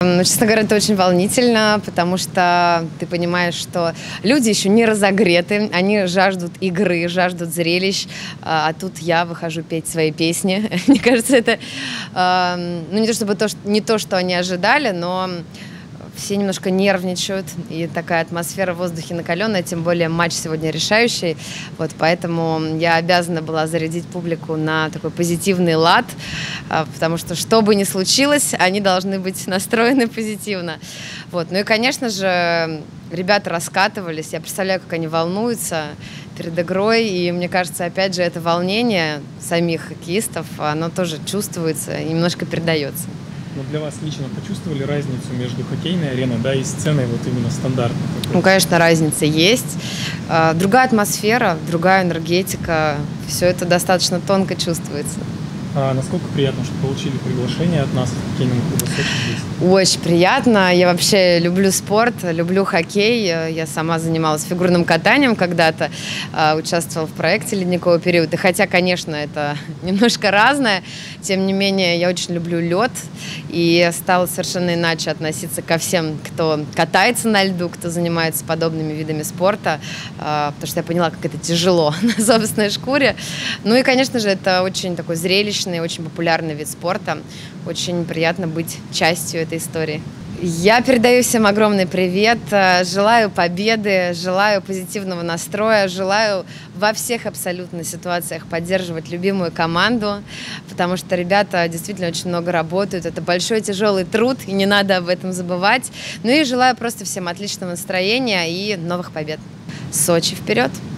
Честно говоря, это очень волнительно, потому что ты понимаешь, что люди еще не разогреты, они жаждут игры, жаждут зрелищ, а тут я выхожу петь свои песни. Мне кажется, это ну, не то чтобы не то, что они ожидали, но все немножко нервничают, и такая атмосфера в воздухе накаленная, тем более матч сегодня решающий. Вот поэтому я обязана была зарядить публику на такой позитивный лад, потому что бы ни случилось, они должны быть настроены позитивно. Вот. Ну и, конечно же, ребята раскатывались, я представляю, как они волнуются перед игрой, и мне кажется, опять же, это волнение самих хоккеистов, оно тоже чувствуется и немножко передается. Но для вас лично почувствовали разницу между хоккейной ареной, да, и сценой вот именно стандартной? Ну, конечно, разница есть. Другая атмосфера, другая энергетика. Все это достаточно тонко чувствуется. Насколько приятно, что получили приглашение от нас в хоккейном клубе «Сочи» здесь? Очень приятно. Я вообще люблю спорт, люблю хоккей. Я сама занималась фигурным катанием когда-то, участвовала в проекте «Ледниковый период». И хотя, конечно, это немножко разное, тем не менее, я очень люблю лед. И стала совершенно иначе относиться ко всем, кто катается на льду, кто занимается подобными видами спорта, потому что я поняла, как это тяжело на собственной шкуре. Ну и, конечно же, это очень такой зрелищный, очень популярный вид спорта. Очень приятно быть частью этой истории. Я передаю всем огромный привет, желаю победы, желаю позитивного настроя, желаю во всех абсолютно ситуациях поддерживать любимую команду, потому что ребята действительно очень много работают, это большой тяжелый труд, и не надо об этом забывать. Ну и желаю просто всем отличного настроения и новых побед. Сочи вперед!